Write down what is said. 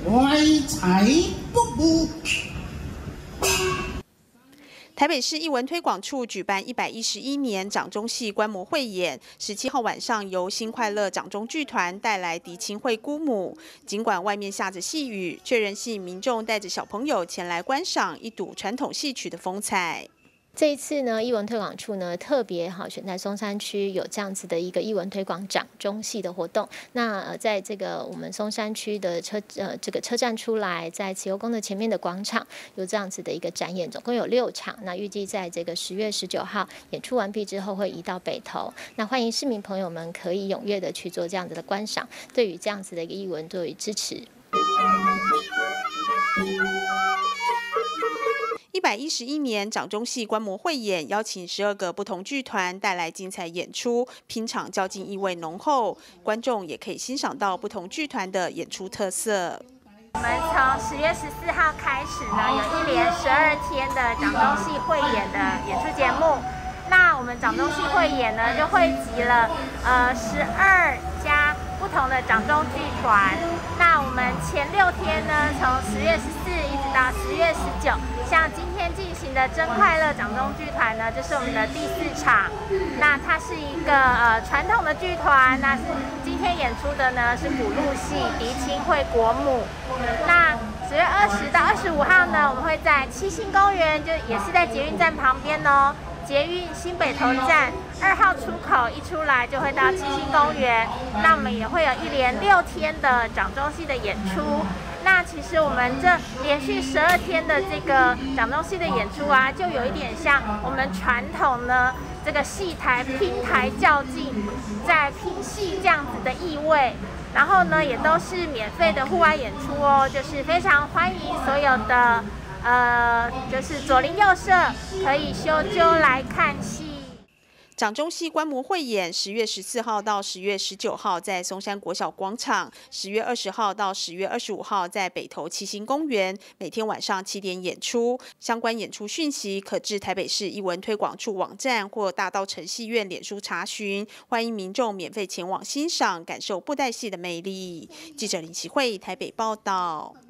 怀才不遇。 台北市艺文推广处举办111年掌中戏观摩汇演，17号晚上由新快乐掌中剧团带来《狄青会姑母》。尽管外面下着细雨，却仍吸引民众带着小朋友前来观赏，一睹传统戏曲的风采。 这一次呢，艺文推广处呢特别选在松山区有这样子的一个艺文推广掌中戏的活动。那在这个我们松山区的这个车站出来，在慈幼宫的前面的广场有这样子的一个展演，总共有6场。那预计在这个10月19号演出完毕之后，会移到北投。那欢迎市民朋友们可以踊跃的去做这样子的观赏，对于这样子的一个艺文作为支持。 111年掌中戏观摩汇演，邀请12个不同剧团带来精彩演出，拼场较劲意味浓厚，观众也可以欣赏到不同剧团的演出特色。 我们从10月14号开始呢，有一连12天的掌中戏汇演的演出节目。那我们掌中戏汇演呢，就汇集了12家不同的掌中剧团。那我们前6天呢，从10月14一直到10月19，像今天进行的真快乐掌中剧团呢，这是我们的第4场。那它是一个传统的剧团，那是今天演出的呢是古路戏《狄青会国母》。那10月20到25号呢，我们会在七星公园，就也是在捷运站旁边哦。捷运新北投站2号出口一出来就会到七星公园，那我们也会有一连6天的掌中戏的演出。那其实我们这连续12天的这个掌中戏的演出啊，就有一点像我们传统呢这个戏台拼台较劲，在拼戏这样子的意味。然后呢，也都是免费的户外演出哦，就是非常欢迎所有的。就是左邻右舍可以修揪来看戏。 掌中戏观摩汇演10月14号到10月19号在松山国小广场，10月20号到10月25号在北投七星公园，每天晚上7点演出。相关演出讯息可至台北市艺文推广处网站或大稻埕戏院脸书查询，欢迎民众免费前往欣赏，感受布袋戏的魅力。记者林启慧台北报道。